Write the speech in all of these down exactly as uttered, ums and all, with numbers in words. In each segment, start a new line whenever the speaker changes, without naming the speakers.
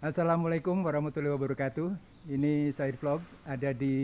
Assalamualaikum warahmatullahi wabarakatuh. Ini Said Vlog, ada di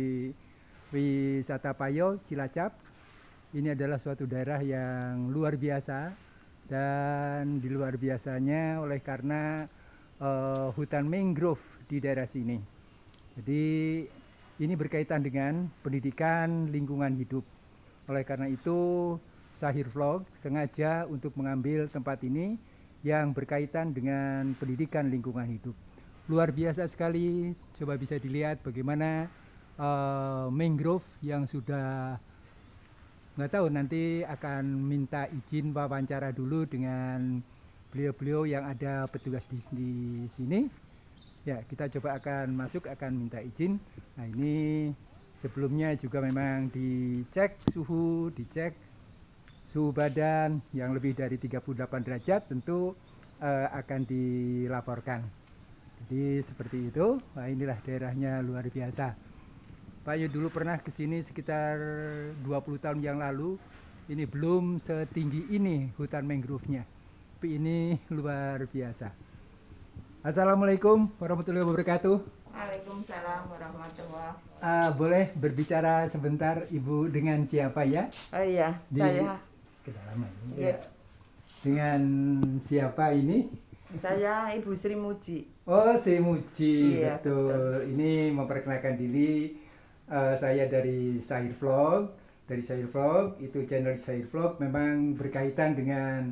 Wisata Payo, Cilacap. Ini adalah suatu daerah yang luar biasa, dan di luar biasanya oleh karena uh, hutan mangrove di daerah sini. Jadi ini berkaitan dengan pendidikan lingkungan hidup. Oleh karena itu Sahir Vlog sengaja untuk mengambil tempat ini yang berkaitan dengan pendidikan lingkungan hidup. Luar biasa sekali, coba bisa dilihat bagaimana uh, mangrove yang sudah, nggak tahu, nanti akan minta izin wawancara dulu dengan beliau-beliau yang ada petugas di, di sini. Ya, kita coba akan masuk, akan minta izin. Nah, ini sebelumnya juga memang dicek suhu, dicek suhu badan yang lebih dari tiga puluh delapan derajat tentu uh, akan dilaporkan. Jadi seperti itu. Nah, inilah daerahnya luar biasa. Pak Yu dulu pernah ke sini sekitar dua puluh tahun yang lalu. Ini belum setinggi ini hutan mangrove-nya. Tapi ini luar biasa. Assalamualaikum warahmatullahi wabarakatuh.
Waalaikumsalam warahmatullahi wabarakatuh.
Uh, boleh berbicara sebentar Ibu dengan siapa ya?
Oh iya,
Di...
saya
kedalaman
ya.
Dengan siapa ini?
Saya Ibu Sri Muji.
Oh, Sri Muji,
iya,
betul. betul. Ini memperkenalkan diri, uh, saya dari Sahir Vlog. Dari Sahir Vlog, itu channel Sahir Vlog memang berkaitan dengan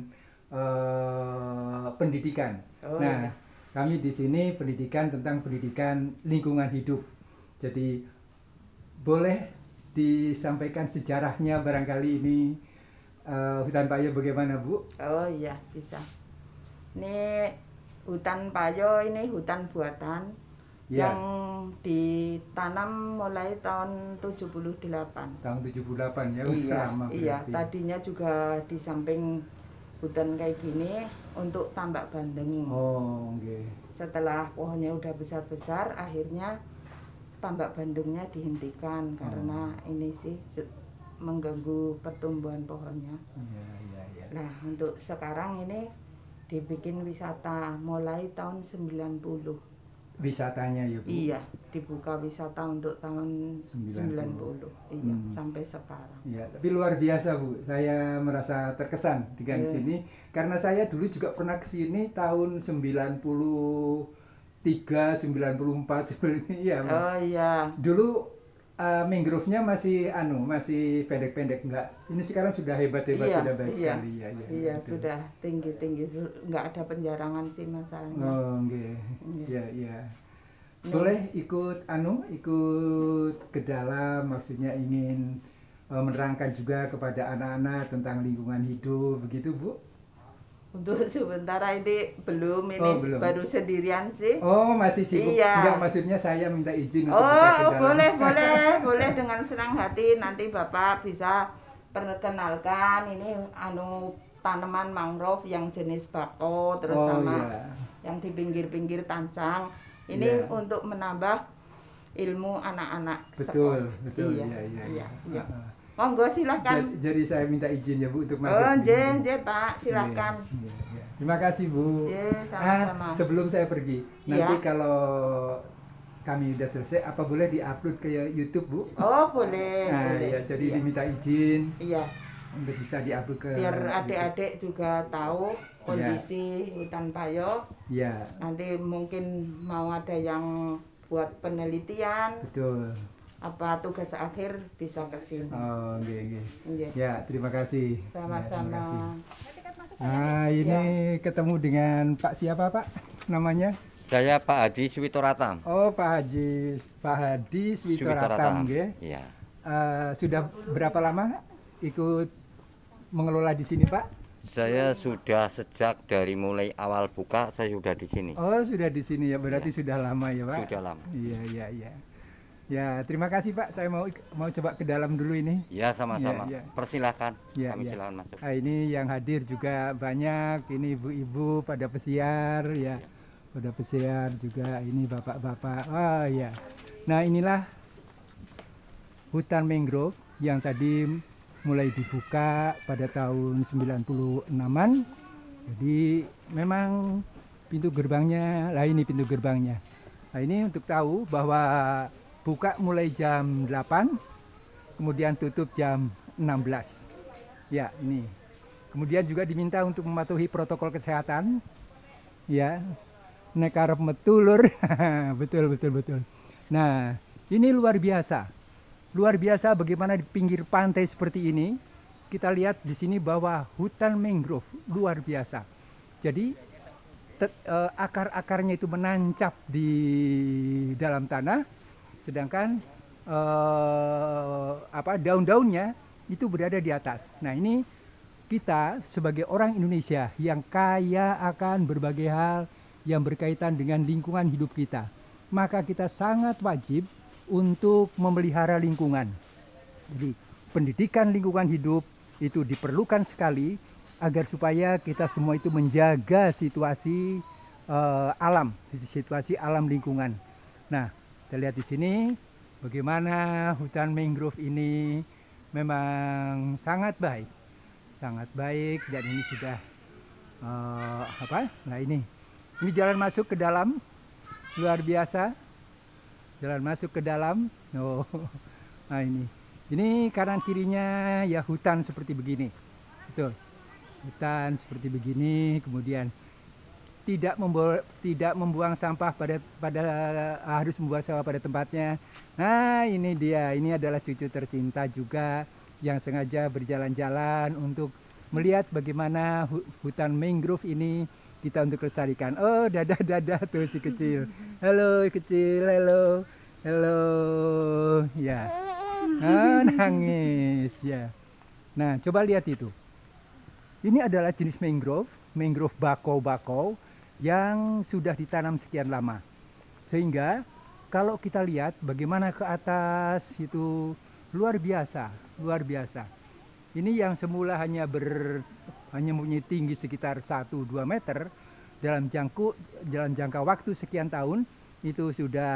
uh, pendidikan.
Oh,
nah,
iya.
Kami di sini pendidikan tentang pendidikan lingkungan hidup. Jadi boleh disampaikan sejarahnya barangkali ini. Uh, hutan Payo bagaimana, Bu?
Oh iya, bisa. Ini hutan Payo, ini hutan buatan ya, yang ditanam mulai tahun tujuh puluh delapan.
Tahun tujuh puluh delapan ya,
iya,
lama berarti.
Iya, tadinya juga di samping hutan kayak gini untuk tambak bandeng.
Oh, oke. Okay.
Setelah pohonnya udah besar-besar, akhirnya tambak bandengnya dihentikan oh. karena ini sih mengganggu pertumbuhan pohonnya.
Iya, iya, iya.
Nah, untuk sekarang ini dibikin wisata mulai tahun sembilan puluh.
Wisatanya ya, Bu?
Iya, dibuka wisata untuk tahun sembilan puluh. Iya, hmm. sampai sekarang.
Iya, tapi luar biasa, Bu. Saya merasa terkesan dengan yeah. sini karena saya dulu juga pernah ke sini tahun sembilan puluh tiga, sembilan puluh empat seperti ini ya, Bu.
Oh iya.
Dulu Uh, mangrove-nya masih anu masih pendek-pendek, enggak. Ini sekarang sudah hebat-hebat,
iya,
sudah baik
iya,
sekali ya, ya.
Iya, gitu. Sudah tinggi-tinggi, enggak ada penjarangan sih masalahnya.
Oh, nggih. Iya, iya. Boleh ikut anu, ikut ke dalam, maksudnya ingin uh, menerangkan juga kepada anak-anak tentang lingkungan hidup, begitu, Bu?
Untuk sementara ini belum, ini
oh, belum.
baru sendirian sih.
Oh, masih sibuk.
Iya.
Enggak, maksudnya saya minta izin untuk
oh,
bisa ke dalam.
Oh, boleh, boleh, boleh dengan senang hati. Nanti Bapak bisa perkenalkan ini anu tanaman mangrove yang jenis bako, terus
oh,
sama
iya.
yang di pinggir-pinggir tancang. Ini yeah. untuk menambah ilmu anak-anak
betul,
sekolah.
Betul,
iya,
iya, iya. iya.
iya.
Uh -uh.
Monggo silahkan.
Jadi, jadi saya minta izin ya, Bu, untuk masuk.
Oh, je, je, Pak, silahkan.
Ya, ya, ya. Terima kasih, Bu.
Je, sama-sama.
Ah, sebelum saya pergi, nanti ya. Kalau kami udah selesai, apa boleh diupload ke YouTube, Bu?
Oh, boleh.
Nah,
boleh.
Ya, jadi
iya.
diminta izin.
Iya.
Untuk bisa diupload ke.
Biar adik-adik juga tahu kondisi ya. Hutan Payo.
Iya.
Nanti mungkin mau ada yang buat penelitian.
Betul.
Apa tugas akhir bisa ke sini.
Oh, oke, okay, oke.
Okay.
Ya, terima kasih.
Sama-sama.
Ya, nah, ini ya. Ketemu dengan Pak siapa, Pak? Namanya?
Saya Pak Hadi Switoratam.
Oh, Pak Haji, Pak Hadi Switoratam, nggih.
Iya.
Uh, sudah berapa lama ikut mengelola di sini, Pak?
Saya sudah sejak dari mulai awal buka saya sudah di sini.
Oh, sudah di sini ya. Berarti ya. Sudah lama ya, Pak?
Sudah lama.
Iya, iya, iya. Ya, terima kasih, Pak. Saya mau mau coba ke dalam dulu ini.
Ya, sama-sama. Ya, ya. Persilahkan.
Ya,
Kami
ya.
silakan masuk.
Nah, ini yang hadir juga banyak. Ini ibu-ibu pada pesiar ya. ya. Pada pesiar juga, ini bapak-bapak. Oh ya. Nah, inilah hutan mangrove yang tadi mulai dibuka pada tahun sembilan puluh enaman. Jadi memang pintu gerbangnya. Lah ini pintu gerbangnya. Nah ini untuk tahu bahwa buka mulai jam delapan, kemudian tutup jam enam belas. Ya ini. Kemudian juga diminta untuk mematuhi protokol kesehatan. Ya, nek arep metu lur. Betul betul betul. Nah ini luar biasa. Luar biasa bagaimana di pinggir pantai seperti ini. Kita lihat di sini bahwa hutan mangrove luar biasa. Jadi te- eh, akar-akarnya itu menancap di dalam tanah, sedangkan eh, apa daun-daunnya itu berada di atas. Nah ini kita sebagai orang Indonesia yang kaya akan berbagai hal yang berkaitan dengan lingkungan hidup kita, maka kita sangat wajib untuk memelihara lingkungan. Jadi pendidikan lingkungan hidup itu diperlukan sekali agar supaya kita semua itu menjaga situasi uh, alam, situasi alam lingkungan. Nah, kita lihat di sini bagaimana hutan mangrove ini memang sangat baik, sangat baik dan ini sudah uh, apa? Nah ini, ini jalan masuk ke dalam, luar biasa, jalan masuk ke dalam. Oh, nah ini. Ini kanan kirinya ya hutan seperti begini, betul. Hutan seperti begini, kemudian tidak membawa, tidak membuang sampah pada pada harus membuang sampah pada tempatnya. Nah ini dia, ini adalah cucu tercinta juga yang sengaja berjalan-jalan untuk melihat bagaimana hutan mangrove ini kita untuk lestarikan. Oh dadah dadah tuh si kecil. Halo kecil, halo, halo, ya. Ah, nangis ya. Nah, coba lihat itu. Ini adalah jenis mangrove, mangrove bakau-bakau yang sudah ditanam sekian lama. Sehingga kalau kita lihat bagaimana ke atas itu luar biasa, luar biasa. Ini yang semula hanya ber hanya mempunyai tinggi sekitar satu sampai dua meter dalam jangkau dalam jangka waktu sekian tahun itu sudah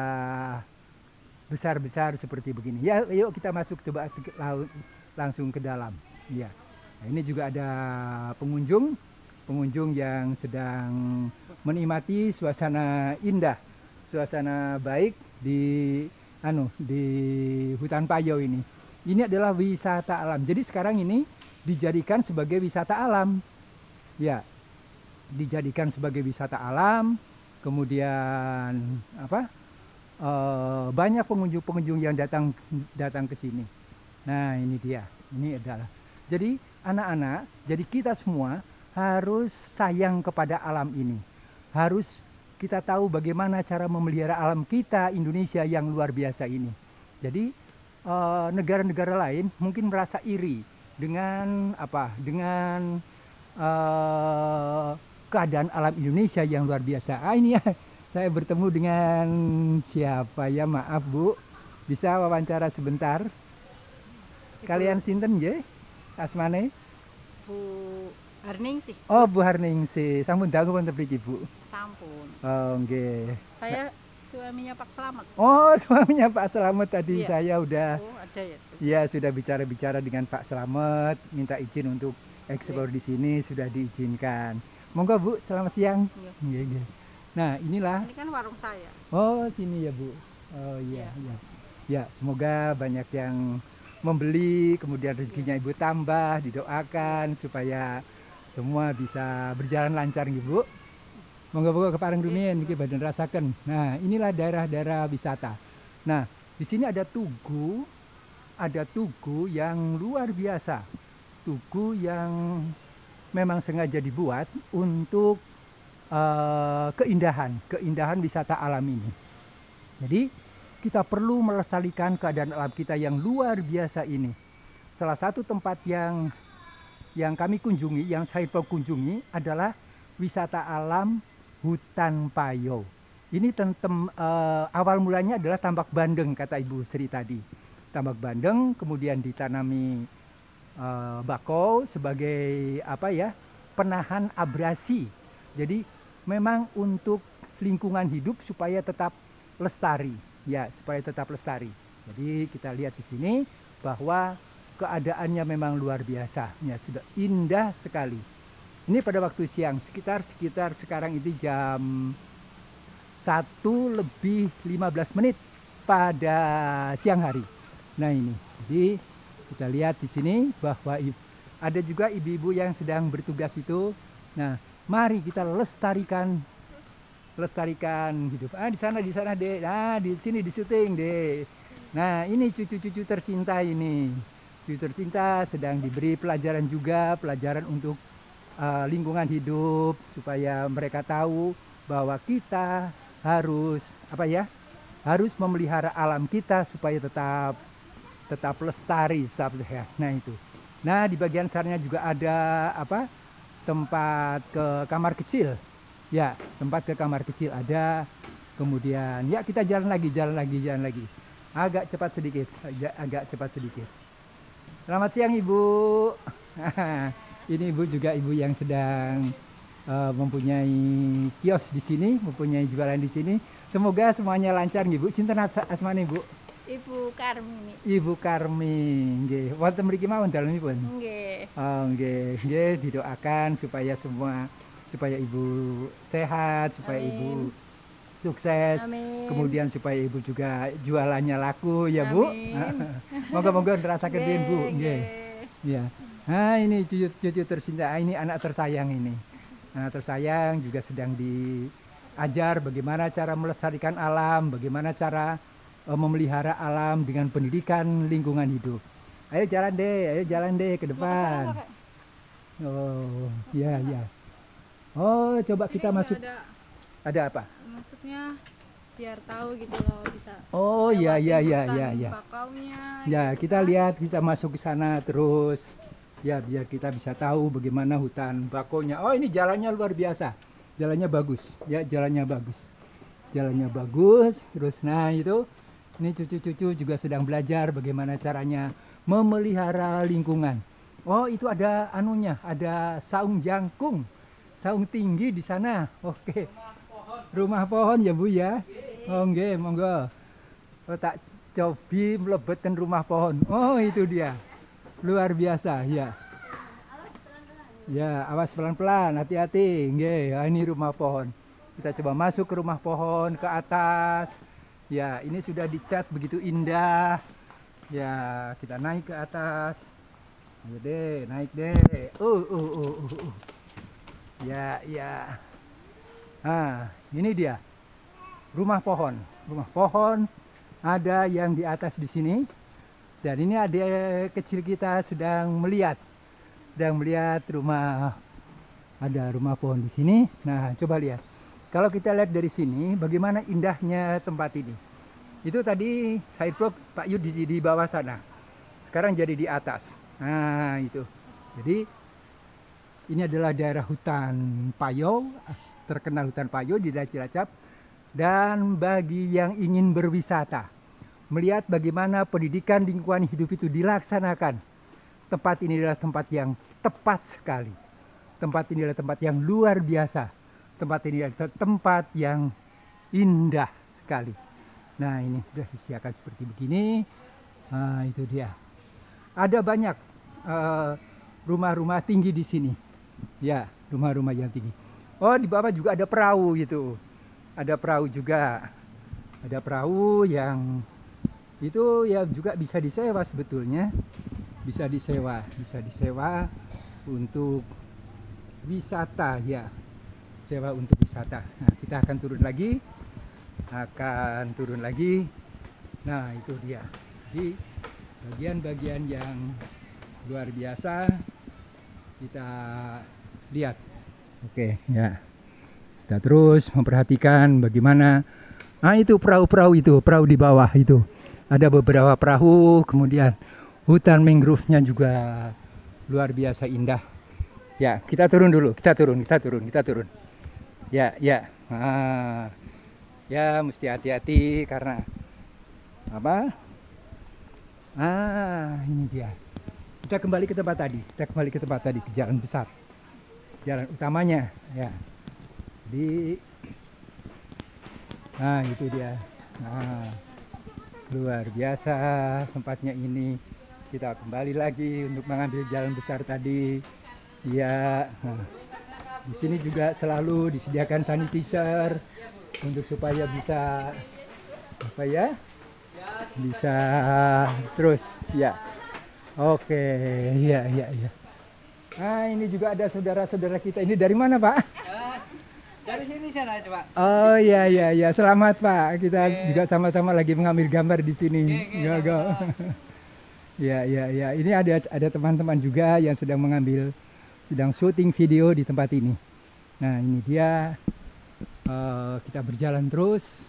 besar-besar seperti begini. Ya, yuk kita masuk coba langsung ke dalam. Ya. Nah, ini juga ada pengunjung, pengunjung yang sedang menikmati suasana indah, suasana baik di anu di hutan Payau ini. Ini adalah wisata alam. Jadi sekarang ini dijadikan sebagai wisata alam. Ya. Dijadikan sebagai wisata alam. Kemudian apa? Uh, banyak pengunjung-pengunjung yang datang datang ke sini. Nah, ini dia. Ini adalah. Jadi, anak-anak, jadi kita semua harus sayang kepada alam ini. Harus kita tahu bagaimana cara memelihara alam kita Indonesia yang luar biasa ini. Jadi, uh, negara-negara lain mungkin merasa iri dengan apa? Dengan uh, keadaan alam Indonesia yang luar biasa. Ah, ini ya. Saya bertemu dengan siapa ya, maaf Bu, bisa wawancara sebentar. Kalian sinten nggih? Asmane?
Bu Harningsih.
Oh, Bu Harningsih. Sampun dangu wonten mriki, Bu?
Sampun.
Oh, nggih.
Saya suaminya Pak Slamet.
Oh, suaminya Pak Slamet tadi
Iya.
saya udah.
Oh, ada ya.
Iya, sudah bicara-bicara dengan Pak Slamet, minta izin untuk eksplor di sini sudah diizinkan. Monggo Bu, selamat siang.
Iya.
Nggih, nggih. Nah, inilah.
Ini kan warung saya.
Oh, sini ya, Bu. Oh iya,
Iya.
iya. Ya, semoga banyak yang membeli, kemudian rezekinya Ibu tambah, didoakan supaya semua bisa berjalan lancar nih, Bu. Monggo-monggo ke Parang Rumiyin iki badan rasaken. Nah, inilah daerah-daerah wisata. Nah, di sini ada tugu, ada tugu yang luar biasa. Tugu yang memang sengaja dibuat untuk Uh, keindahan, keindahan wisata alam ini. Jadi kita perlu melestarikan keadaan alam kita yang luar biasa ini. Salah satu tempat yang yang kami kunjungi, yang saya kunjungi adalah wisata alam hutan Payau. Ini tentem uh, awal mulanya adalah tambak bandeng kata Ibu Sri tadi. Tambak bandeng kemudian ditanami uh, bakau sebagai apa ya? Penahan abrasi. Jadi memang untuk lingkungan hidup supaya tetap lestari, ya, supaya tetap lestari. Jadi kita lihat di sini bahwa keadaannya memang luar biasa, ya, sudah indah sekali. Ini pada waktu siang, sekitar sekitar sekarang itu jam satu lebih lima belas menit pada siang hari. Nah ini, jadi kita lihat di sini bahwa ada juga ibu-ibu yang sedang bertugas itu. Nah, mari kita lestarikan, lestarikan hidup. Ah di sana, di sana deh. Nah di sini di syuting deh. Nah ini cucu-cucu tercinta ini, cucu tercinta sedang diberi pelajaran juga, pelajaran untuk uh, lingkungan hidup supaya mereka tahu bahwa kita harus apa ya, harus memelihara alam kita supaya tetap tetap lestari, tetap sehat. Nah itu. Nah di bagian sarnya juga ada apa, tempat ke kamar kecil, ya tempat ke kamar kecil ada. Kemudian ya kita jalan lagi, jalan lagi, jalan lagi. Agak cepat sedikit, agak, agak cepat sedikit. Selamat siang Ibu. Ini Ibu juga ibu yang sedang Uh, mempunyai kios di sini, mempunyai jualan di sini. Semoga semuanya lancar, Ibu. Sinten asmane, Bu?
Ibu Karmini.
Ibu Karmi, nggih. Wonten mriki mawon dalemipun.
Nggih.
Oh, nggih. Nggih, didoakan supaya semua supaya Ibu sehat, supaya
Amin.
Ibu sukses.
Amin.
Kemudian supaya Ibu juga jualannya laku ya, Bu. Moga-moga nerasaken riyen, Bu. Nggih. Ya. Nah, ini cucu-cucu tercinta, ini anak tersayang ini. Nah, tersayang juga sedang diajar bagaimana cara melestarikan alam, bagaimana cara uh, memelihara alam dengan pendidikan lingkungan hidup. Ayo jalan deh, ayo jalan deh ke depan. Oh, ya ya. Oh, coba kita masuk.
Ada,
ada apa?
maksudnya biar tahu gitu loh, bisa.
Oh, ya ya ya ya ya.
Bakaunya.
Ya,
gitu
kita
kan.
lihat, kita masuk ke sana terus. Ya, biar kita bisa tahu bagaimana hutan bakonya. Oh, ini jalannya luar biasa. Jalannya bagus. Ya, jalannya bagus. Jalannya bagus. Terus nah itu, ini cucu-cucu juga sedang belajar bagaimana caranya memelihara lingkungan. Oh, itu ada anunya, ada saung jangkung. Saung tinggi di sana. Oke. Rumah pohon ya, Bu ya. Oh, nggih, monggo. Oh, tak cobi mlebeten rumah pohon. Oh, itu dia. Luar biasa, ya. Ya, awas pelan-pelan, hati-hati. Nggih, ya, ini rumah pohon. Kita coba masuk ke rumah pohon, ke atas. Ya, ini sudah dicat begitu indah. Ya, kita naik ke atas. Ayo deh, naik deh. Uh, uh, uh, uh, uh. Ya, ya. Nah, ini dia. Rumah pohon. Rumah pohon ada yang di atas di sini. Dan ini adik kecil kita sedang melihat, sedang melihat rumah, ada rumah pohon di sini. Nah, coba lihat. Kalau kita lihat dari sini, bagaimana indahnya tempat ini. Itu tadi side vlog Pak Yud di, di bawah sana. Sekarang jadi di atas. Nah, itu. Jadi ini adalah daerah hutan Payo, terkenal hutan Payo di daerah Cilacap. Dan bagi yang ingin berwisata, melihat bagaimana pendidikan lingkungan hidup itu dilaksanakan, tempat ini adalah tempat yang tepat sekali. Tempat ini adalah tempat yang luar biasa. Tempat ini adalah tempat yang indah sekali. Nah, ini sudah disiapkan seperti begini. Nah, itu dia. Ada banyak rumah-rumah uh, tinggi di sini. Ya, rumah-rumah yang tinggi. Oh, di bawah juga ada perahu gitu. Ada perahu juga. Ada perahu yang itu ya juga bisa disewa sebetulnya, bisa disewa, bisa disewa untuk wisata ya, sewa untuk wisata. Nah, kita akan turun lagi, akan turun lagi. Nah, itu dia. Jadi bagian-bagian yang luar biasa kita lihat. Oke, ya. Kita terus memperhatikan bagaimana. Ah, itu perahu-perahu itu, perahu di bawah itu. Ada beberapa perahu, kemudian hutan mangrove-nya juga luar biasa indah. Ya, kita turun dulu, kita turun, kita turun, kita turun. Ya, ya. Ah, ya, mesti hati-hati karena apa? Ah, ini dia. Kita kembali ke tempat tadi, kita kembali ke tempat tadi, ke jalan besar. Jalan utamanya, ya. Di Nah, itu dia. Nah, luar biasa tempatnya ini. Kita kembali lagi untuk mengambil jalan besar tadi. Ya. Nah. Di sini juga selalu disediakan sanitizer untuk supaya bisa apa ya? Bisa terus ya. Oke, ya ya ya. Nah, ini juga ada saudara-saudara kita. Ini dari mana, Pak?
Dari sini sana coba.
Oh iya iya iya, selamat Pak. Kita okay. juga sama-sama lagi mengambil gambar di sini. Okay, okay, ya ya ya. Ini ada ada teman-teman juga yang sedang mengambil, sedang syuting video di tempat ini. Nah ini dia. Uh, kita berjalan terus.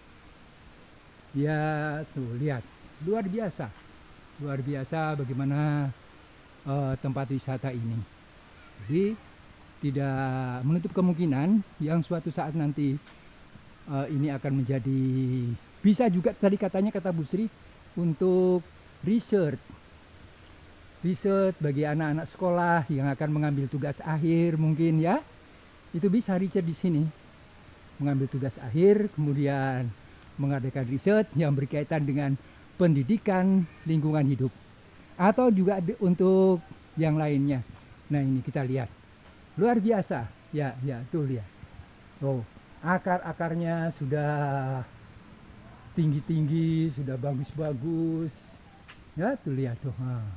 Ya tuh lihat, luar biasa, luar biasa bagaimana uh, tempat wisata ini. Jadi tidak menutup kemungkinan yang suatu saat nanti uh, ini akan menjadi, bisa juga tadi katanya kata Bu Sri, untuk research research bagi anak-anak sekolah yang akan mengambil tugas akhir mungkin ya, itu bisa research di sini, mengambil tugas akhir kemudian mengadakan riset yang berkaitan dengan pendidikan lingkungan hidup atau juga untuk yang lainnya. Nah ini kita lihat luar biasa ya ya tuh lihat, oh akar-akarnya sudah tinggi-tinggi, sudah bagus-bagus ya tuh lihat tuh.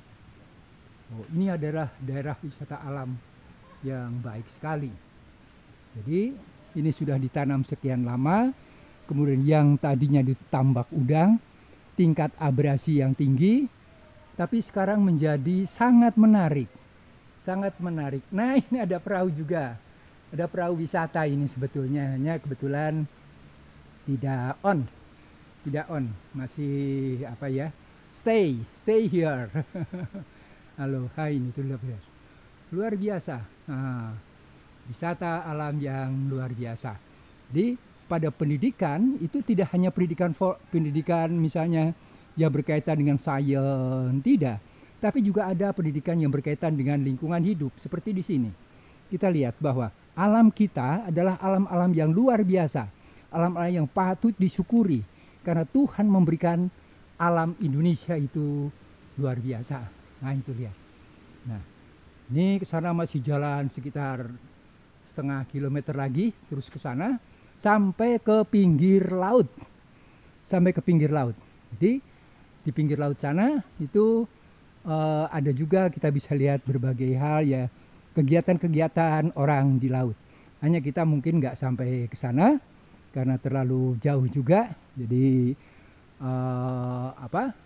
Oh ini adalah daerah wisata alam yang baik sekali. Jadi ini sudah ditanam sekian lama, kemudian yang tadinya ditambak udang, tingkat abrasi yang tinggi, tapi sekarang menjadi sangat menarik. Sangat menarik. Nah ini ada perahu juga. Ada perahu wisata ini sebetulnya. Hanya kebetulan tidak on. Tidak on. Masih apa ya. Stay. Stay here. Halo. Hai ini tuh lihat. Luar biasa. Nah, wisata alam yang luar biasa. Jadi pada pendidikan itu tidak hanya pendidikan for, pendidikan misalnya yang berkaitan dengan sains, tidak, tapi juga ada pendidikan yang berkaitan dengan lingkungan hidup seperti di sini. Kita lihat bahwa alam kita adalah alam-alam yang luar biasa, alam-alam yang patut disyukuri karena Tuhan memberikan alam Indonesia itu luar biasa. Nah itu lihat. Nah ini ke sana masih jalan sekitar setengah kilometer lagi terus ke sana. Sampai ke pinggir laut, sampai ke pinggir laut. Jadi di pinggir laut sana itu uh, ada juga kita bisa lihat berbagai hal ya, kegiatan-kegiatan orang di laut. Hanya kita mungkin nggak sampai ke sana karena terlalu jauh juga. Jadi uh, apa?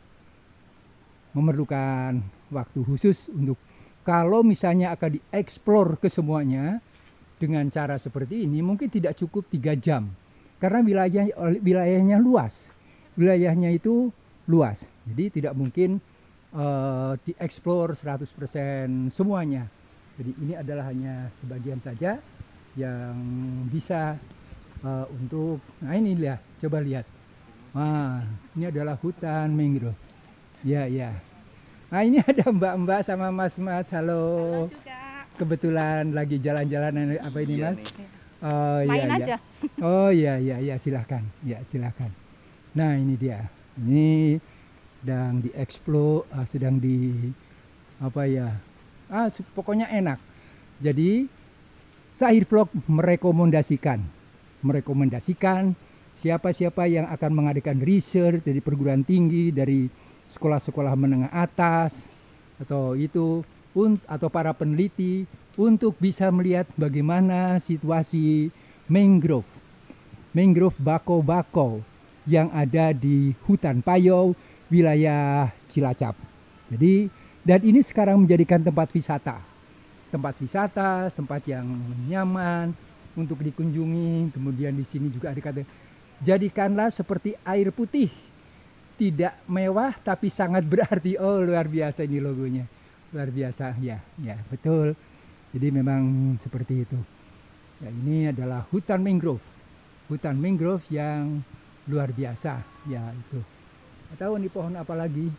Memerlukan waktu khusus untuk kalau misalnya akan dieksplor ke semuanya. Dengan cara seperti ini mungkin tidak cukup tiga jam karena wilayah wilayahnya luas, wilayahnya itu luas, jadi tidak mungkin uh, dieksplor seratus persen semuanya. Jadi ini adalah hanya sebagian saja yang bisa uh, untuk, nah ini lihat, coba lihat, nah ini adalah hutan mangrove, ya ya. Nah ini ada mbak-mbak sama mas-mas, halo. Halo juga. Kebetulan lagi jalan-jalan apa ini mas? Oh iya,
Main
iya.
aja.
Oh iya iya iya silahkan, ya silahkan. Nah ini dia, ini sedang dieksplor, uh, sedang di apa ya? Ah pokoknya enak. Jadi Sahir Vlog merekomendasikan, merekomendasikan siapa-siapa yang akan mengadakan riset dari perguruan tinggi, dari sekolah-sekolah menengah atas atau itu. Atau para peneliti untuk bisa melihat bagaimana situasi mangrove, mangrove bakau-bakau yang ada di hutan Payau, wilayah Cilacap. Jadi, dan ini sekarang menjadikan tempat wisata, tempat wisata, tempat yang nyaman untuk dikunjungi. Kemudian di sini juga ada kata, jadikanlah seperti air putih, tidak mewah tapi sangat berarti. Oh luar biasa ini logonya. Luar biasa ya, ya betul. Jadi memang seperti itu. Ya, ini adalah hutan mangrove, hutan mangrove yang luar biasa. Ya itu. Tahu nih pohon apa lagi?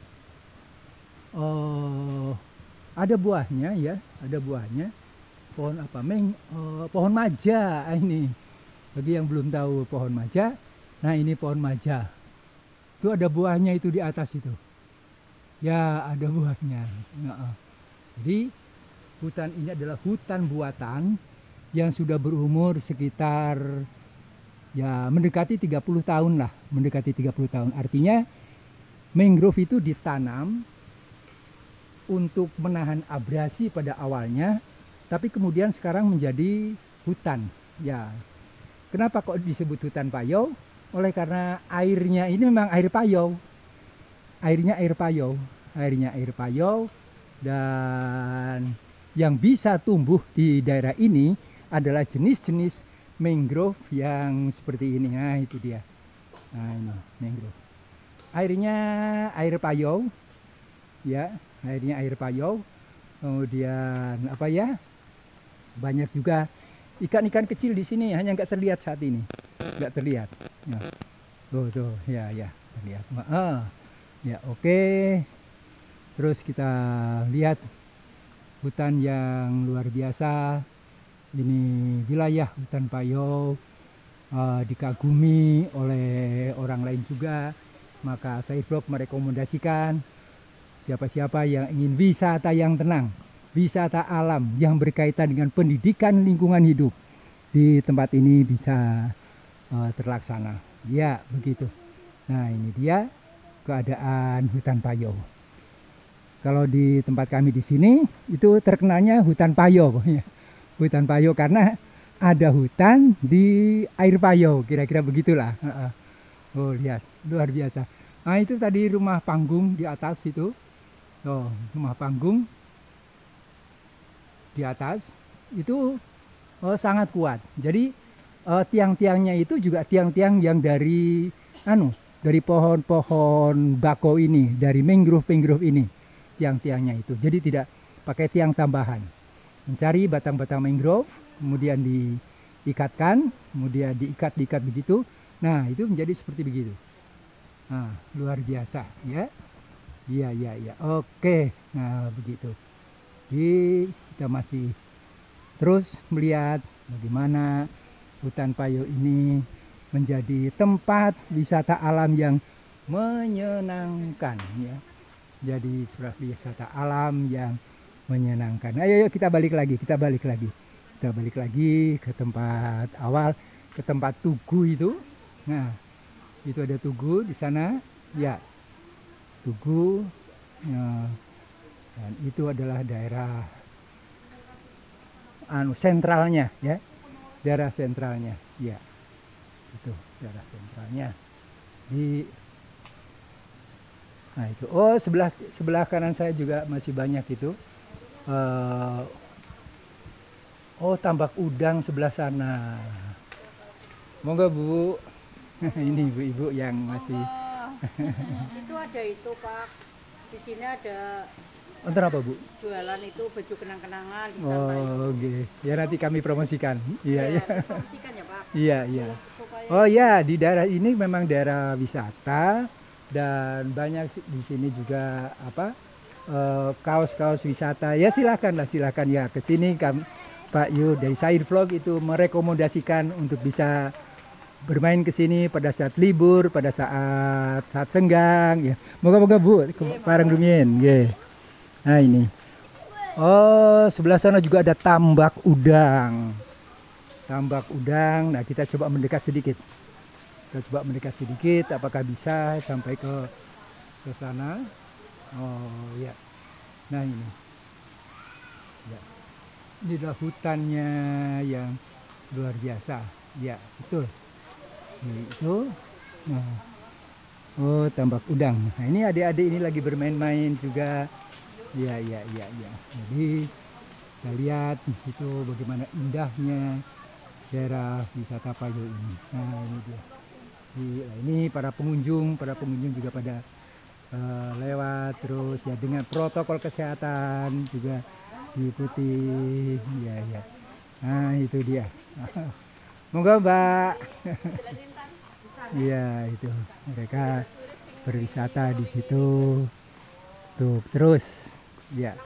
Oh, ada buahnya ya, ada buahnya. Pohon apa? Meng, oh, pohon maja ini. Bagi yang belum tahu pohon maja, nah ini pohon maja. Itu ada buahnya itu di atas itu. Ya ada buahnya. Nah, jadi hutan ini adalah hutan buatan yang sudah berumur sekitar ya mendekati tiga puluh tahun lah, mendekati tiga puluh tahun. Artinya mangrove itu ditanam untuk menahan abrasi pada awalnya, tapi kemudian sekarang menjadi hutan. Ya, kenapa kok disebut hutan payau? Oleh karena airnya ini memang air payau, airnya air payau, airnya air payau, dan yang bisa tumbuh di daerah ini adalah jenis-jenis mangrove yang seperti ini. Nah itu dia, nah ini mangrove. Airnya air payau, ya, airnya air payau. Kemudian apa ya? Banyak juga ikan-ikan kecil di sini, hanya nggak terlihat saat ini, nggak terlihat. Ya. Tuh, tuh, ya, ya, terlihat. Ah, ya, oke. Terus kita lihat hutan yang luar biasa. Ini wilayah hutan payau, uh, dikagumi oleh orang lain juga. Maka SciVlog merekomendasikan siapa-siapa yang ingin wisata yang tenang, wisata alam yang berkaitan dengan pendidikan lingkungan hidup di tempat ini bisa uh, terlaksana. Ya, begitu. Nah, ini dia keadaan hutan payau. Kalau di tempat kami di sini itu terkenalnya hutan payau, hutan payau karena ada hutan di air payau, kira-kira begitulah. Oh, lihat, luar biasa. Nah, itu tadi rumah panggung di atas itu. Oh, rumah panggung di atas itu oh, sangat kuat. Jadi uh, tiang-tiangnya itu juga tiang-tiang yang dari anu dari pohon-pohon bako ini, dari mangrove-mangrove ini, tiang-tiangnya itu. Jadi tidak pakai tiang tambahan. Mencari batang-batang mangrove, kemudian diikatkan, kemudian diikat-diikat begitu. Nah, itu menjadi seperti begitu. Nah, luar biasa, ya. Iya, iya, iya. Oke. Nah, begitu. Jadi kita masih terus melihat bagaimana hutan payau ini menjadi tempat wisata alam yang menyenangkan, ya. Jadi sebuah wisata alam yang menyenangkan. Ayo, ayo kita balik lagi, kita balik lagi. Kita balik lagi ke tempat awal, ke tempat tugu itu. Nah, itu ada tugu di sana. Ya. Tugu. Ya. Dan itu adalah daerah anu sentralnya, ya, daerah sentralnya, ya, itu daerah sentralnya di, nah itu, oh sebelah sebelah kanan saya juga masih banyak itu, uh, oh tambak udang sebelah sana, monggo Bu, ini ibu-ibu yang masih,
itu ada itu Pak, di sini ada.
Untuk apa Bu?
Jualan itu baju kenang-kenangan.
Oh, oke. Okay. Ya nanti kami promosikan. Iya, iya.
Promosikan ya Pak.
Iya, iya. Oh ya, di daerah ini memang daerah wisata dan banyak di sini juga apa eh, kaos-kaos wisata. Ya silakan lah, silakan ya ke sini. Pak Yu dari SciVlog itu merekomendasikan untuk bisa bermain ke sini pada saat libur, pada saat saat senggang. Ya, moga-moga Bu, parang rumiyin. Yeah. Nah ini, oh sebelah sana juga ada tambak udang, tambak udang. Nah kita coba mendekat sedikit, kita coba mendekat sedikit. Apakah bisa sampai ke ke sana? Oh ya, nah ini, ya. Ini adalah hutannya yang luar biasa. Ya betul, ini itu. Nah. Oh tambak udang. Nah ini adik-adik ini lagi bermain-main juga. Ya, ya, ya, ya. Jadi kita lihat di situ bagaimana indahnya daerah wisata payau ini. Nah ini dia. Di, nah, ini para pengunjung, para pengunjung juga pada uh, lewat terus ya dengan protokol kesehatan juga diikuti. Ya, ya. Nah itu dia. Monggo Mbak. Iya itu mereka berwisata di situ. Tuh terus. Ya.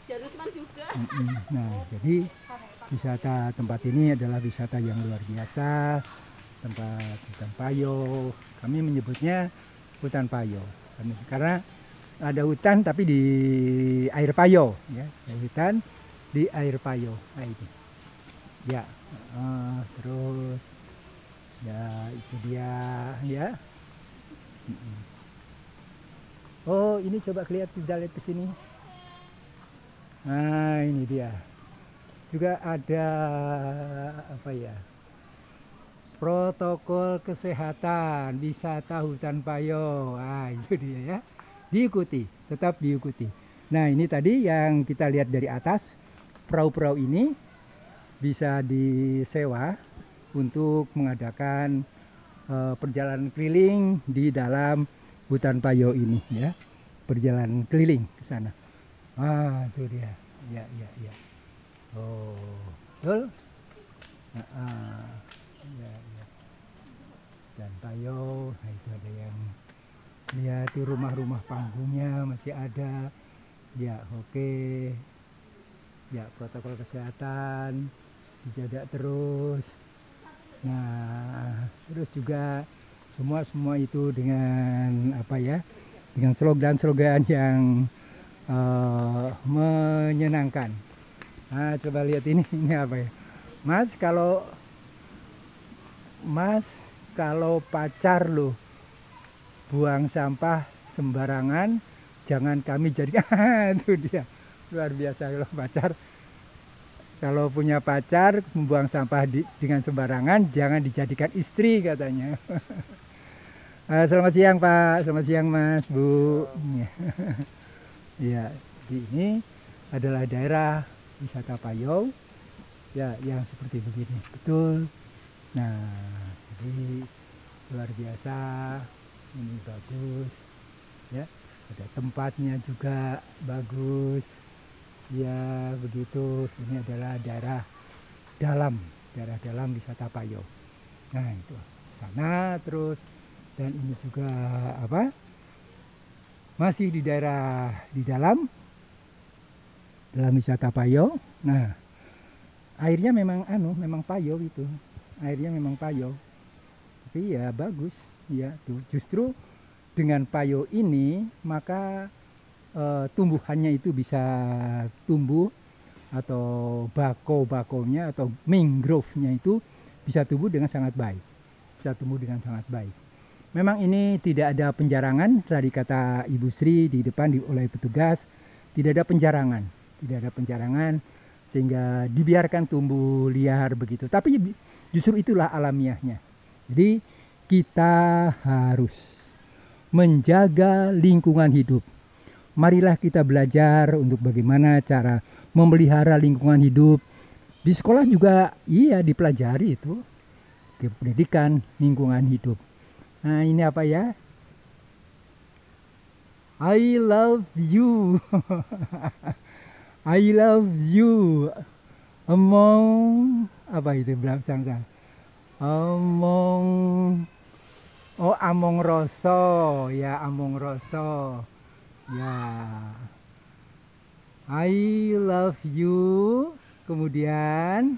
Nah, jadi wisata tempat ini adalah wisata yang luar biasa, tempat hutan payau. Kami menyebutnya hutan payau karena ada hutan tapi di air payau, ya, ada hutan di air payau. Nah, ini. Ya, uh, terus ya itu dia ya. Mm-mm. Oh, ini coba lihat, kita lihat ke sini. Nah, ini dia. Juga ada apa ya? Protokol kesehatan wisata hutan Payo. Ah, itu dia ya. Diikuti, tetap diikuti. Nah, ini tadi yang kita lihat dari atas. Perahu-perahu ini bisa disewa untuk mengadakan uh, perjalanan keliling di dalam hutan Payo ini ya. Perjalanan keliling ke sana. Ah, itu dia. Ya, ya, ya. Oh, betul. Nah, ah. Ya, ya. Dan Payo, nah itu ada yang lihat di rumah-rumah panggungnya masih ada. Ya, oke. Ya, protokol kesehatan dijaga terus. Nah, terus juga semua semua itu dengan apa ya? Dengan slogan-slogan yang uh, menyenangkan. Nah, coba lihat ini, ini apa ya? Mas, kalau Mas, kalau pacar lo buang sampah sembarangan, jangan kami jadikan. Itu dia, luar biasa kalau pacar. Kalau punya pacar membuang sampah di, dengan sembarangan, jangan dijadikan istri katanya. uh, selamat siang Pak, selamat siang Mas, Bu. Ya, ini adalah daerah wisata Payo, ya, yang seperti begini, betul. Nah, jadi luar biasa, ini bagus, ya. Ada tempatnya juga bagus, ya begitu. Ini adalah daerah dalam, daerah dalam wisata Payo. Nah itu sana terus, dan ini juga apa? Masih di daerah di dalam, dalam wisata Payo. Nah, airnya memang anu, memang Payo itu. Airnya memang Payo, tapi ya bagus ya tuh. Justru dengan Payo ini maka e, tumbuhannya itu bisa tumbuh, atau bako-bakonya atau mangrove-nya itu bisa tumbuh dengan sangat baik, bisa tumbuh dengan sangat baik. Memang ini tidak ada penjarangan, tadi kata Ibu Sri di depan di, oleh petugas, tidak ada penjarangan, tidak ada penjarangan sehingga dibiarkan tumbuh liar begitu. Tapi justru itulah alamiahnya. Jadi kita harus menjaga lingkungan hidup. Marilah kita belajar untuk bagaimana cara memelihara lingkungan hidup. Di sekolah juga iya dipelajari itu, pendidikan lingkungan hidup. Nah ini apa ya? I love you. I love you. Among apa itu belakang? Among oh among roso ya, among roso ya. I love you. Kemudian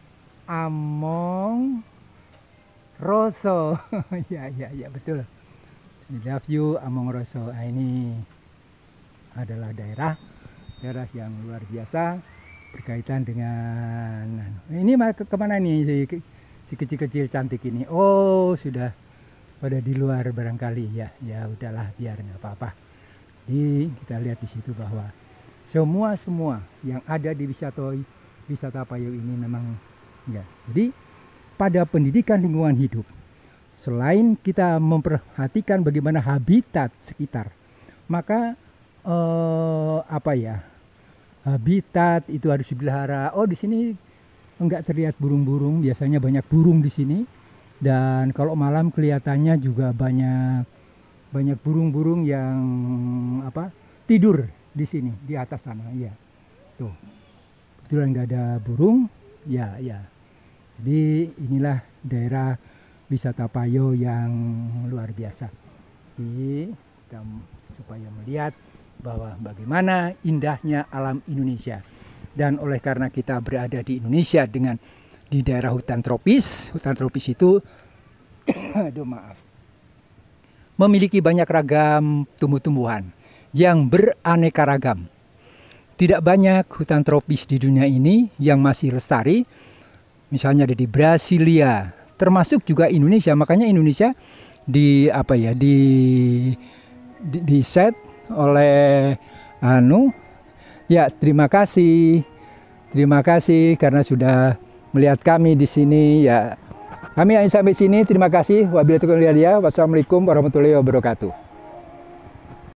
among roso. Ya ya ya betul. I love you among roso. Nah, ini adalah daerah daerah yang luar biasa berkaitan dengan ini ke kemana nih si, si kecil-kecil cantik ini. Oh sudah pada di luar barangkali ya. Ya udahlah biar nggak apa-apa. Jadi kita lihat di situ bahwa semua semua yang ada di wisata wisata Payo ini memang ya. Jadi pada pendidikan lingkungan hidup, selain kita memperhatikan bagaimana habitat sekitar, maka eh, apa ya, habitat itu harus dipelihara. Oh di sini enggak terlihat burung-burung, biasanya banyak burung di sini. Dan kalau malam kelihatannya juga banyak banyak burung-burung yang apa tidur di sini di atas sana. Ya, tuh, kebetulan nggak ada burung. Ya, ya. Jadi inilah daerah wisata Payo yang luar biasa. Jadi kita supaya melihat bahwa bagaimana indahnya alam Indonesia. Dan oleh karena kita berada di Indonesia dengan di daerah hutan tropis, hutan tropis itu aduh maaf, memiliki banyak ragam tumbuh-tumbuhan yang beraneka ragam. Tidak banyak hutan tropis di dunia ini yang masih lestari. misalnya ada di Brasilia, termasuk juga Indonesia. Makanya Indonesia di apa ya di di, di set oleh anu ya, terima kasih. Terima kasih karena sudah melihat kami di sini ya. Kami hanya sampai sini. Terima kasih. Wabillahi taufiq wal hidayah. Wassalamualaikum warahmatullahi wabarakatuh.